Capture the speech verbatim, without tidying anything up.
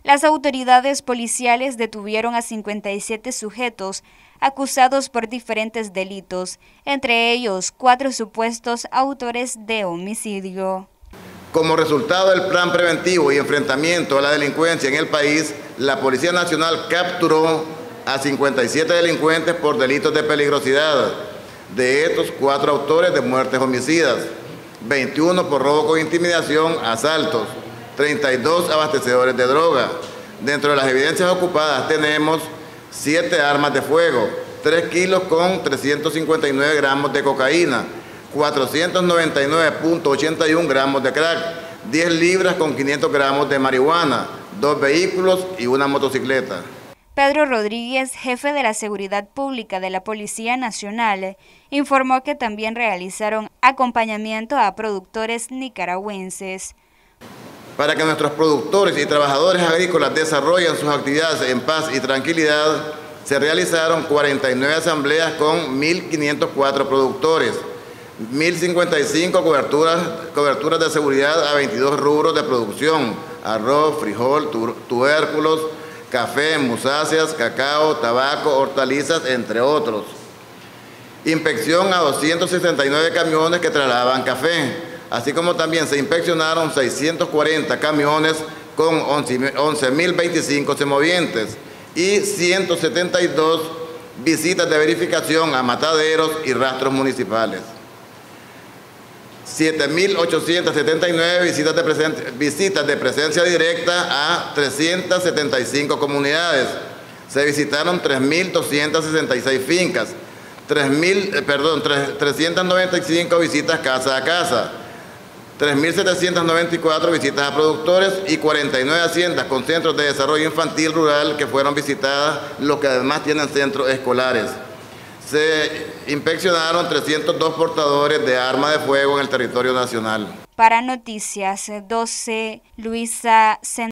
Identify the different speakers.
Speaker 1: Las autoridades policiales detuvieron a cincuenta y siete sujetos acusados por diferentes delitos, entre ellos cuatro supuestos autores de homicidio.
Speaker 2: Como resultado del plan preventivo y enfrentamiento a la delincuencia en el país, la Policía Nacional capturó a cincuenta y siete delincuentes por delitos de peligrosidad. De estos, cuatro autores de muertes homicidas, veintiuno por robo con intimidación, asaltos, treinta y dos abastecedores de droga. Dentro de las evidencias ocupadas tenemos siete armas de fuego, tres kilos con trescientos cincuenta y nueve gramos de cocaína, cuatrocientos noventa y nueve punto ochenta y uno gramos de crack, diez libras con quinientos gramos de marihuana, dos vehículos y una motocicleta.
Speaker 1: Pedro Rodríguez, jefe de la Seguridad Pública de la Policía Nacional, informó que también realizaron acompañamiento a productores nicaragüenses.
Speaker 2: Para que nuestros productores y trabajadores agrícolas desarrollen sus actividades en paz y tranquilidad, se realizaron cuarenta y nueve asambleas con mil quinientos cuatro productores, mil cincuenta y cinco coberturas, coberturas de seguridad a veintidós rubros de producción: arroz, frijol, tubérculos, café, musáceas, cacao, tabaco, hortalizas, entre otros. Inspección a doscientos sesenta y nueve camiones que trasladaban café, así como también se inspeccionaron seiscientos cuarenta camiones con once mil veinticinco semovientes y ciento setenta y dos visitas de verificación a mataderos y rastros municipales. siete mil ochocientos setenta y nueve visitas de, presencia, visitas de presencia directa a trescientas setenta y cinco comunidades. Se visitaron tres mil doscientas sesenta y seis fincas, tres mil, perdón, trescientas noventa y cinco visitas casa a casa, tres mil setecientas noventa y cuatro visitas a productores y cuarenta y nueve haciendas con centros de desarrollo infantil rural que fueron visitadas, los que además tienen centros escolares. Se inspeccionaron trescientos dos portadores de arma de fuego en el territorio nacional.
Speaker 1: Para Noticias doce, Luisa Sen